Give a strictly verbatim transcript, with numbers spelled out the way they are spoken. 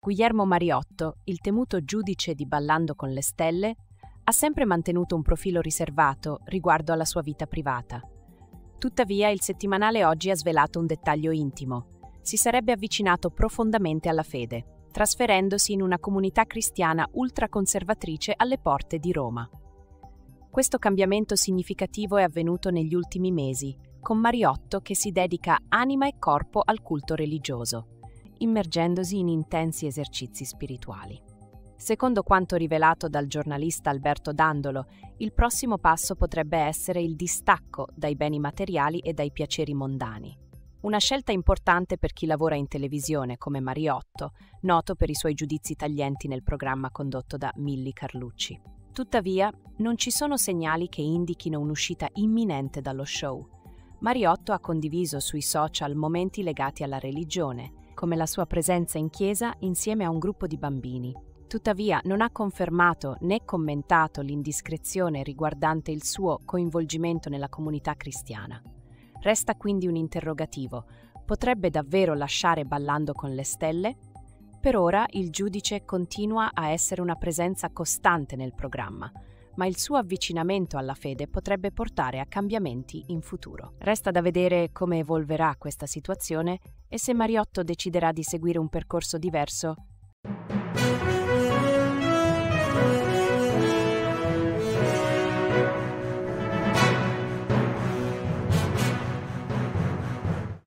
Guglielmo Mariotto, il temuto giudice di Ballando con le stelle, ha sempre mantenuto un profilo riservato riguardo alla sua vita privata. Tuttavia, il settimanale oggi ha svelato un dettaglio intimo. Si sarebbe avvicinato profondamente alla fede, trasferendosi in una comunità cristiana ultraconservatrice alle porte di Roma. Questo cambiamento significativo è avvenuto negli ultimi mesi, con Mariotto che si dedica anima e corpo al culto religioso, immergendosi in intensi esercizi spirituali. Secondo quanto rivelato dal giornalista Alberto Dandolo, il prossimo passo potrebbe essere il distacco dai beni materiali e dai piaceri mondani. Una scelta importante per chi lavora in televisione come Mariotto, noto per i suoi giudizi taglienti nel programma condotto da Milly Carlucci. Tuttavia, non ci sono segnali che indichino un'uscita imminente dallo show. Mariotto ha condiviso sui social momenti legati alla religione, come la sua presenza in chiesa insieme a un gruppo di bambini. Tuttavia non ha confermato né commentato l'indiscrezione riguardante il suo coinvolgimento nella comunità cristiana. Resta quindi un interrogativo: potrebbe davvero lasciare Ballando con le stelle? Per ora il giudice continua a essere una presenza costante nel programma, ma il suo avvicinamento alla fede potrebbe portare a cambiamenti in futuro. Resta da vedere come evolverà questa situazione e se Mariotto deciderà di seguire un percorso diverso